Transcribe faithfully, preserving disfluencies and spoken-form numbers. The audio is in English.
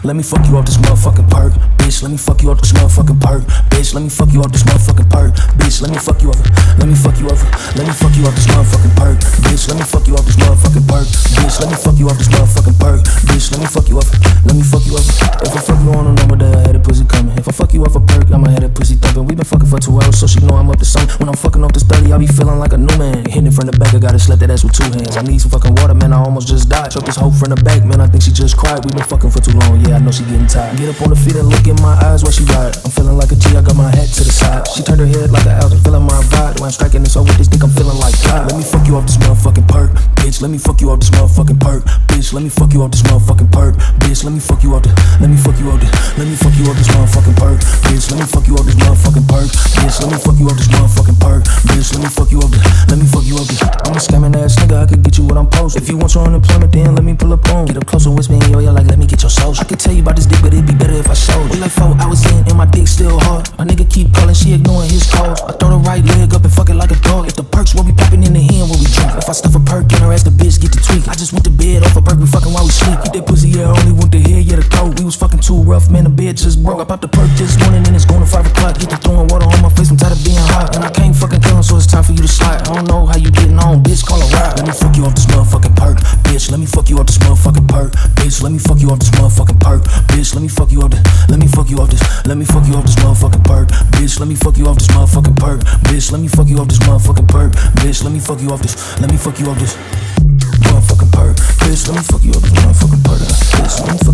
Let me fuck you off this motherfucking perk. Bitch, let me fuck you off this motherfucking perk. Bitch, let me fuck you off this motherfucking perk. Bitch, let me fuck you off. Let me fuck you off. Let me fuck you off this motherfucking perk. Bitch, let me fuck you off this motherfucking perk. Bitch, let me fuck you off this motherfucking perk. Bitch, let me fuck you off. Let me fuck you off. If I fuck you on a number, then I had a pussy coming. If I fuck you off a perk, I'ma have that pussy thumping. We been fucking for two hours, so she know I'm up to something. When I'm fucking off this thirty, I be feeling like a new man. Hitting it from the back, I gotta slap that ass with two hands. I need some fucking water, man, I almost just died. Choke this hoe from the back, man, I think she just cried. We been fucking for too long, yeah, I know she getting tired. Get up on the feet and look in my eyes while she ride. I'm feeling like a G, I got my hat to the side. She turned her head like an Alton, feeling my vibe. When I'm striking this over with this dick, I'm feeling like God. Let me fuck you off this motherfucking perk. Bitch, let me fuck you off this motherfucking perk. Bitch, let me fuck you off this motherfucking perk. Bitch, let me fuck you off this. Let me fuck you off this. Let me fuck you off this motherfucking perk. Bitch, let me fuck you off this motherfucking perk. Bitch, let me fuck you off this motherfucking perk. Bitch, let me fuck you off this. Let me fuck you off this. I'm a scamming ass nigga, I could get you what I'm posting. If you want your unemployment, then let me pull up on. Get up close and whisper in your ear like, let me get your soul. I could tell you about this dick, but it'd be better if I showed. We like four hours in and my dick still hard. My nigga keep calling, she ignoring his calls. I throw the right leg up and fuck it like a dog. If the perks will be popping in the hand when we drink. If I stuff a perk in her ass, the bitch get to tweak. I just went to bed off a perk, we fucking while we sleep. Keep that pussy, yeah, only want the head, yeah, the throat. We was fucking too rough, man, the bed just broke. I popped the perk this morning and it's going to five o'clock. Get to throwing water on my face, I'm tired of being hot. And I can't fucking come, so it's time for you to slide. I don't know how you getting on, bitch, call a ride. Let me fuck you off this motherfucking perk. Bitch, let me fuck you off this motherfucking perk. Bitch, let me fuck you off this motherfucking perk. Bitch, let me fuck you off this. Let me fuck you off this. Let me fuck you off this motherfucking perk. Bitch, let me fuck you off this motherfucking perk. Bitch, let me fuck you off this motherfucking perk. Bitch, let me fuck you off this. Let me fuck you off this motherfucking perk. Bitch, let me fuck you off this motherfucking perk. Bitch, let me